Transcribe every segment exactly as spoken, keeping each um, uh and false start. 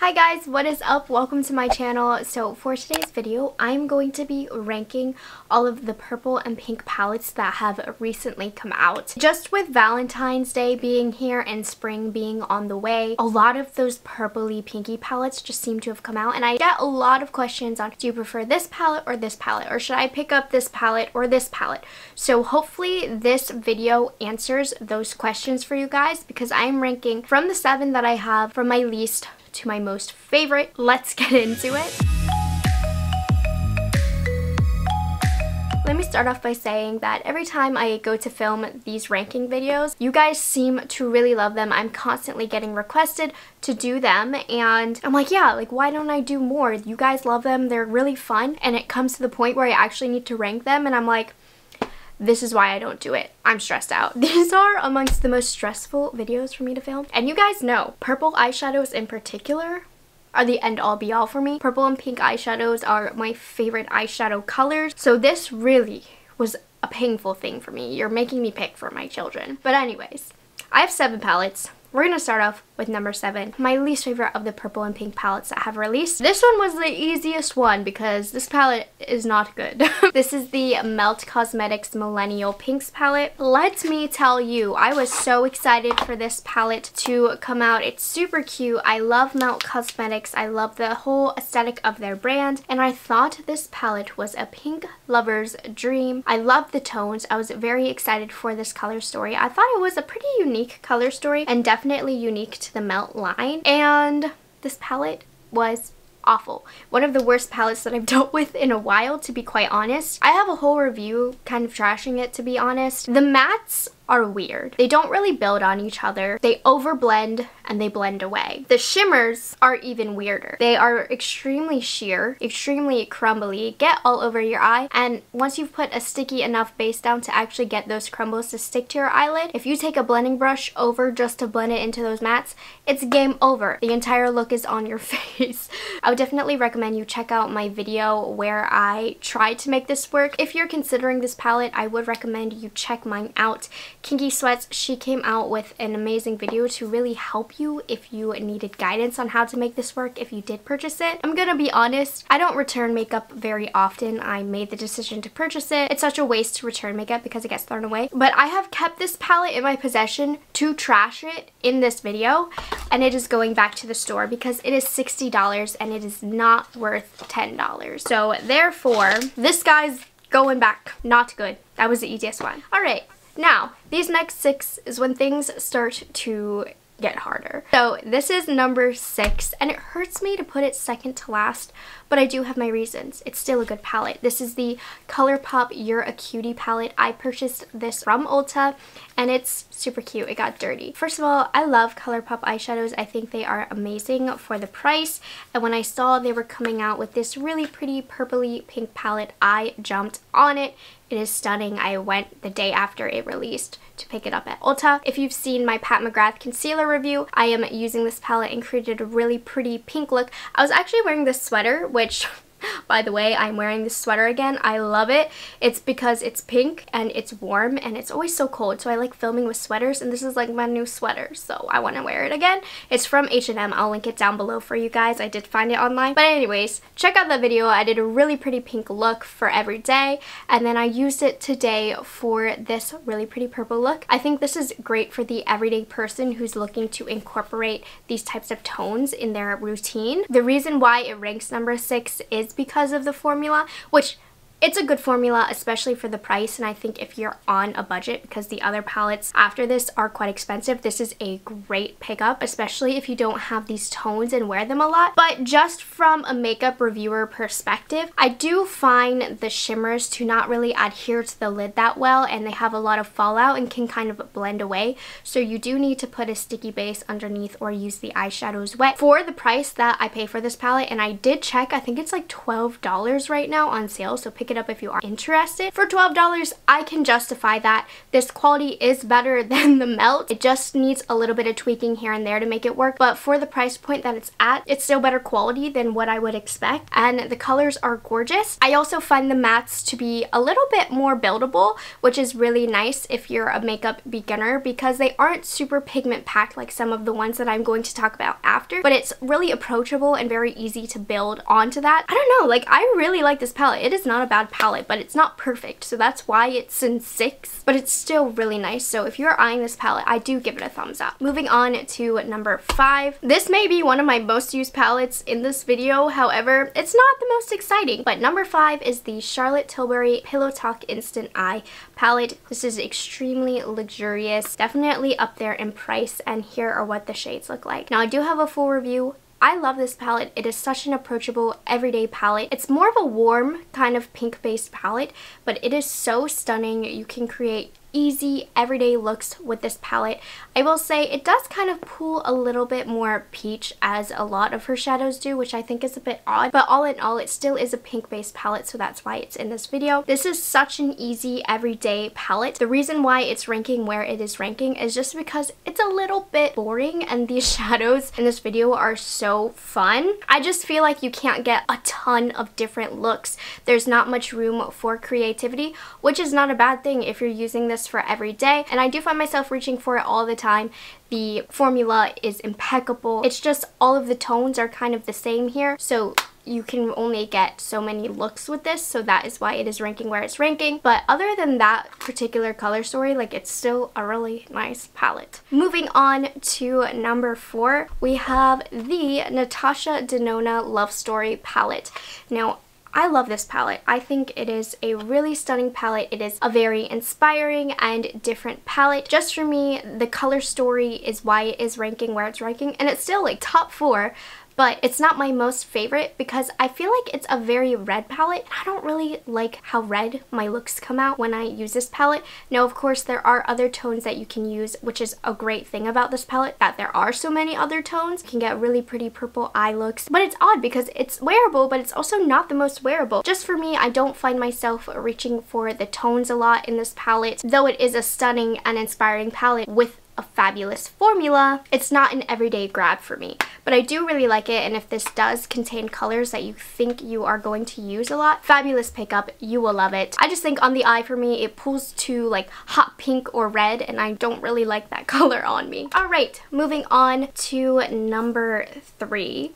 Hi guys, what is up? Welcome to my channel. So for today's video, I'm going to be ranking all of the purple and pink palettes that have recently come out. Just with Valentine's Day being here and spring being on the way, a lot of those purpley pinky palettes just seem to have come out, and I get a lot of questions on, do you prefer this palette or this palette, or should I pick up this palette or this palette? So hopefully this video answers those questions for you guys, because I'm ranking from the seven that I have from my least to my most favorite. Let's get into it. Let me start off by saying that every time I go to film these ranking videos, you guys seem to really love them. I'm constantly getting requested to do them, and I'm like, yeah, like why don't I do more? You guys love them, they're really fun, and it comes to the point where I actually need to rank them, and I'm like, this is why I don't do it. I'm stressed out. These are amongst the most stressful videos for me to film. And you guys know, purple eyeshadows in particular are the end-all be-all for me. Purple and pink eyeshadows are my favorite eyeshadow colors. So this really was a painful thing for me. You're making me pick for my children. But anyways, I have seven palettes. We're gonna start off with number seven, my least favorite of the purple and pink palettes that have released. This one was the easiest one because this palette is not good. This is the Melt Cosmetics Millennial Pinks palette. Let me tell you, I was so excited for this palette to come out. It's super cute. I love Melt Cosmetics. I love the whole aesthetic of their brand, and I thought this palette was a pink lover's dream. I love the tones. I was very excited for this color story. I thought it was a pretty unique color story and definitely Definitely unique to the Melt line, and this palette was awful. One of the worst palettes that I've dealt with in a while, to be quite honest. I have a whole review kind of trashing it, to be honest. The mattes are weird. They don't really build on each other. They overblend and they blend away. The shimmers are even weirder. They are extremely sheer, extremely crumbly, get all over your eye, and once you've put a sticky enough base down to actually get those crumbles to stick to your eyelid, if you take a blending brush over just to blend it into those mattes, it's game over. The entire look is on your face. I would definitely recommend you check out my video where I tried to make this work. If you're considering this palette, I would recommend you check mine out. Kinky Sweats, she came out with an amazing video to really help you if you needed guidance on how to make this work if you did purchase it. I'm gonna be honest, I don't return makeup very often. I made the decision to purchase it. It's such a waste to return makeup because it gets thrown away. But I have kept this palette in my possession to trash it in this video, and it is going back to the store because it is sixty dollars and it is not worth ten dollars. So therefore, this guy's going back. Not good. That was the easiest one. Alright. Now, these next six is when things start to get harder. So this is number six, and it hurts me to put it second to last, but I do have my reasons. It's still a good palette. This is the ColourPop You're a Cutie palette. I purchased this from Ulta, and it's super cute. It got dirty. First of all, I love ColourPop eyeshadows. I think they are amazing for the price, and when I saw they were coming out with this really pretty purpley pink palette, I jumped on it. It is stunning. I went the day after it released to pick it up at Ulta. If you've seen my Pat McGrath concealer review, I am using this palette and created a really pretty pink look. I was actually wearing this sweater, which by the way, I'm wearing this sweater again. I love it. It's because it's pink and it's warm and it's always so cold, so I like filming with sweaters, and this is like my new sweater, so I want to wear it again. It's from H and M. I'll link it down below for you guys. I did find it online. But anyways, check out that video. I did a really pretty pink look for every day, and then I used it today for this really pretty purple look. I think this is great for the everyday person who's looking to incorporate these types of tones in their routine. The reason why it ranks number six is because of the formula, which it's a good formula, especially for the price, and I think if you're on a budget, because the other palettes after this are quite expensive, this is a great pickup, especially if you don't have these tones and wear them a lot. But just from a makeup reviewer perspective, I do find the shimmers to not really adhere to the lid that well, and they have a lot of fallout and can kind of blend away, so you do need to put a sticky base underneath or use the eyeshadows wet. For the price that I pay for this palette, and I did check, I think it's like twelve dollars right now on sale, so pick it it up if you are interested. For twelve dollars, I can justify that. This quality is better than the Melt. It just needs a little bit of tweaking here and there to make it work, but for the price point that it's at, it's still better quality than what I would expect, and the colors are gorgeous. I also find the mattes to be a little bit more buildable, which is really nice if you're a makeup beginner, because they aren't super pigment packed like some of the ones that I'm going to talk about after, but it's really approachable and very easy to build onto that. I don't know, like I really like this palette. It is not a bad palette, but it's not perfect, so that's why it's in six, but it's still really nice. So if you're eyeing this palette, I do give it a thumbs up. Moving on to number five. This may be one of my most used palettes in this video, however, it's not the most exciting, but number five is the Charlotte Tilbury Pillow Talk Instant Eye palette. This is extremely luxurious, definitely up there in price, and here are what the shades look like. Now I do have a full review. I love this palette. It is such an approachable everyday palette. It's more of a warm kind of pink based palette, but it is so stunning. You can create easy everyday looks with this palette. I will say it does kind of pull a little bit more peach as a lot of her shadows do, which I think is a bit odd, but all in all it still is a pink based palette, so that's why it's in this video. This is such an easy everyday palette. The reason why it's ranking where it is ranking is just because it's a little bit boring and these shadows in this video are so fun. I just feel like you can't get a ton of different looks. There's not much room for creativity, which is not a bad thing if you're using this for every day, and I do find myself reaching for it all the time. The formula is impeccable. It's just all of the tones are kind of the same here, so you can only get so many looks with this, so that is why it is ranking where it's ranking. But other than that particular color story, like it's still a really nice palette. Moving on to number four, we have the Natasha Denona Love Story palette. Now I love this palette. I think it is a really stunning palette. It is a very inspiring and different palette. Just for me, the color story is why it is ranking where it's ranking, and it's still like top four, but it's not my most favorite because I feel like it's a very red palette. I don't really like how red my looks come out when I use this palette. Now, of course, there are other tones that you can use, which is a great thing about this palette, that there are so many other tones. You can get really pretty purple eye looks, but it's odd because it's wearable, but it's also not the most wearable. Just for me, I don't find myself reaching for the tones a lot in this palette, though it is a stunning and inspiring palette with a fabulous formula. It's not an everyday grab for me, but I do really like it, and if this does contain colors that you think you are going to use a lot, fabulous pickup. You will love it. I just think on the eye for me it pulls to like hot pink or red, and I don't really like that color on me. Alright, moving on to number three.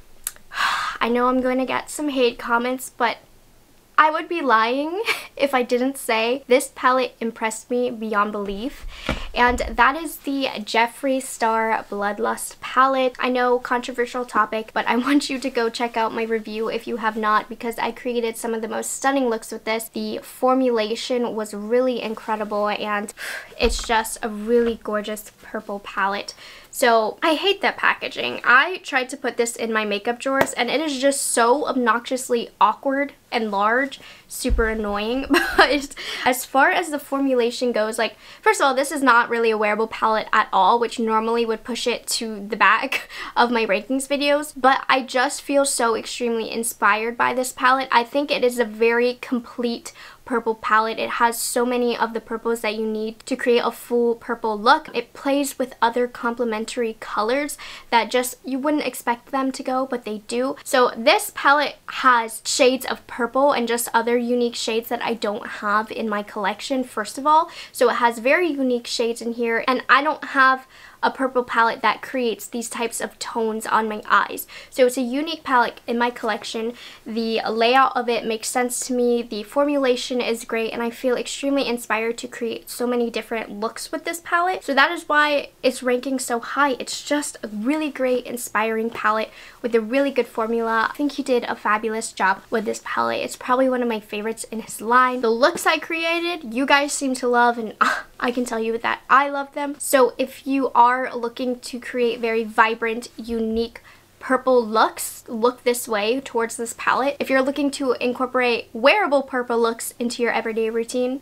I know I'm going to get some hate comments, but I would be lying if I didn't say this palette impressed me beyond belief, and that is the Jeffree Star Bloodlust palette. I know, controversial topic, but I want you to go check out my review if you have not, because I created some of the most stunning looks with this. The formulation was really incredible, and it's just a really gorgeous purple palette. So I hate that packaging. I tried to put this in my makeup drawers and it is just so obnoxiously awkward and large, super annoying. But as far as the formulation goes, like, first of all, this is not really a wearable palette at all, which normally would push it to the back of my rankings videos, but I just feel so extremely inspired by this palette. I think it is a very complete purple palette. It has so many of the purples that you need to create a full purple look. It plays with other complementary colors that just you wouldn't expect them to go, but they do. So this palette has shades of purple and just other unique shades that I don't have in my collection, first of all. So it has very unique shades in here, and I don't have a purple palette that creates these types of tones on my eyes. So it's a unique palette in my collection. The layout of it makes sense to me. The formulation is great, and I feel extremely inspired to create so many different looks with this palette. So that is why it's ranking so high. It's just a really great, inspiring palette with a really good formula. I think he did a fabulous job with this palette. It's probably one of my favorites in his line. The looks I created, you guys seem to love, and uh, I can tell you that I love them. So if you are looking to create very vibrant, unique purple looks, look this way towards this palette. If you're looking to incorporate wearable purple looks into your everyday routine,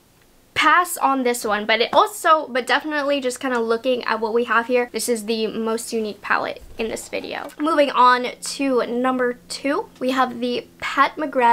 pass on this one. But it also, but definitely just kind of looking at what we have here, this is the most unique palette in this video. Moving on to number two, we have the Pat McGrath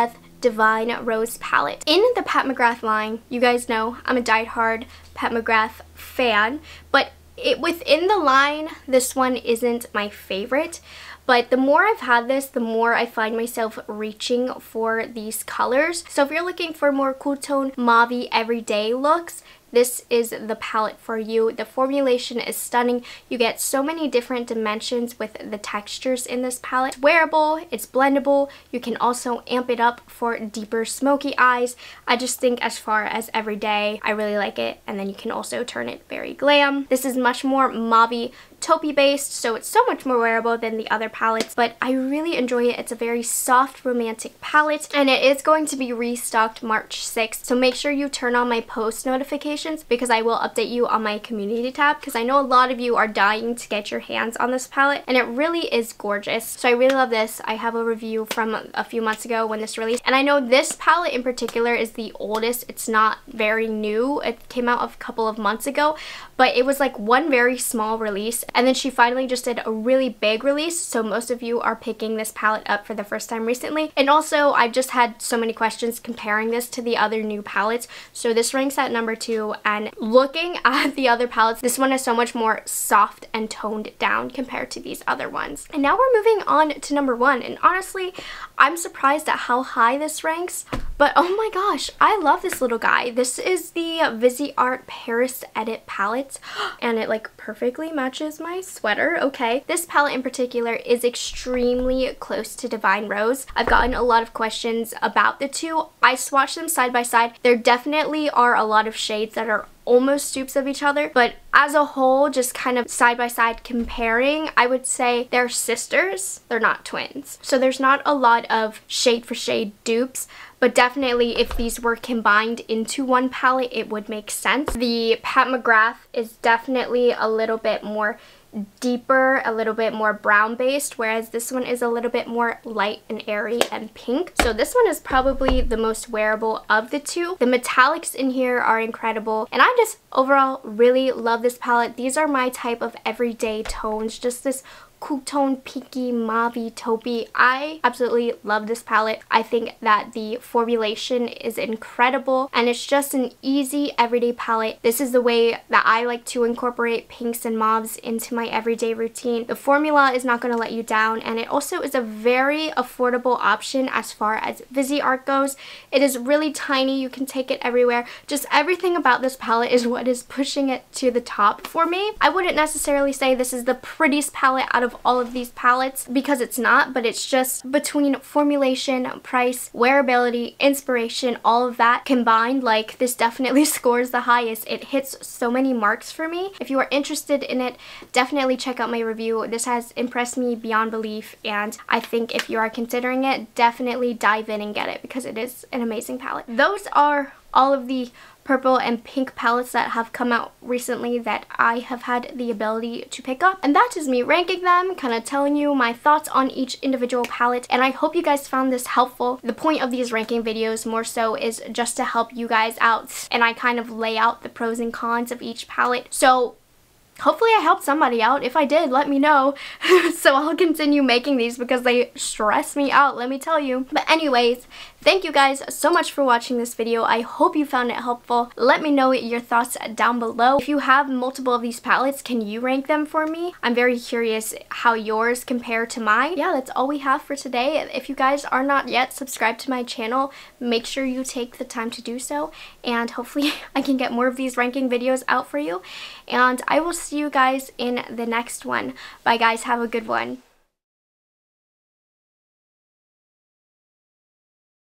Divine Rose palette. In the Pat McGrath line, you guys know I'm a diehard Pat McGrath fan, but it within the line, this one isn't my favorite. But the more I've had this, the more I find myself reaching for these colors. So if you're looking for more cool tone, mauve-y, everyday looks, this is the palette for you. The formulation is stunning. You get so many different dimensions with the textures in this palette. It's wearable, it's blendable. You can also amp it up for deeper smoky eyes. I just think as far as everyday, I really like it. And then you can also turn it very glam. This is much more mauve-y, taupey based, so it's so much more wearable than the other palettes, but I really enjoy it. It's a very soft, romantic palette, and it is going to be restocked March sixth, so make sure you turn on my post notifications because I will update you on my community tab, because I know a lot of you are dying to get your hands on this palette, and it really is gorgeous. So I really love this. I have a review from a few months ago when this released, and I know this palette in particular is the oldest. It's not very new. It came out a couple of months ago, but it was like one very small release, and then she finally just did a really big release, so most of you are picking this palette up for the first time recently. And also, I've just had so many questions comparing this to the other new palettes, so this ranks at number two. And looking at the other palettes, this one is so much more soft and toned down compared to these other ones. And now we're moving on to number one, and honestly, I'm surprised at how high this ranks. But oh my gosh, I love this little guy. This is the Viseart Paris Edit palette, and it like perfectly matches my sweater. Okay, this palette in particular is extremely close to Divine Rose. I've gotten a lot of questions about the two. I swatched them side by side. There definitely are a lot of shades that are almost dupes of each other, but as a whole, just kind of side by side comparing, I would say they're sisters, they're not twins. So there's not a lot of shade for shade dupes, but definitely if these were combined into one palette, it would make sense. The Pat McGrath is definitely a little bit more deeper, a little bit more brown based, whereas this one is a little bit more light and airy and pink. So this one is probably the most wearable of the two. The metallics in here are incredible, and I just overall really love this palette. These are my type of everyday tones, just this cool tone, pinky, mauve, taupey. I absolutely love this palette. I think that the formulation is incredible, and it's just an easy everyday palette. This is the way that I like to incorporate pinks and mauves into my everyday routine. The formula is not going to let you down, and it also is a very affordable option as far as Viseart goes. It is really tiny. You can take it everywhere. Just everything about this palette is what is pushing it to the top for me. I wouldn't necessarily say this is the prettiest palette out of all of these palettes, because it's not, but it's just between formulation, price, wearability, inspiration, all of that combined, like, this definitely scores the highest. It hits so many marks for me. If you are interested in it, definitely check out my review. This has impressed me beyond belief, and I think if you are considering it, definitely dive in and get it, because it is an amazing palette. Those are all of the purple and pink palettes that have come out recently that I have had the ability to pick up. And that is me ranking them, kind of telling you my thoughts on each individual palette, and I hope you guys found this helpful. The point of these ranking videos more so is just to help you guys out, and I kind of lay out the pros and cons of each palette. So hopefully I helped somebody out. If I did, let me know. So I'll continue making these because they stress me out, let me tell you. But anyways, thank you guys so much for watching this video. I hope you found it helpful. Let me know your thoughts down below. If you have multiple of these palettes, can you rank them for me? I'm very curious how yours compare to mine. Yeah, that's all we have for today. If you guys are not yet subscribed to my channel, make sure you take the time to do so, and hopefully I can get more of these ranking videos out for you. And I will see you guys in the next one. Bye guys, have a good one.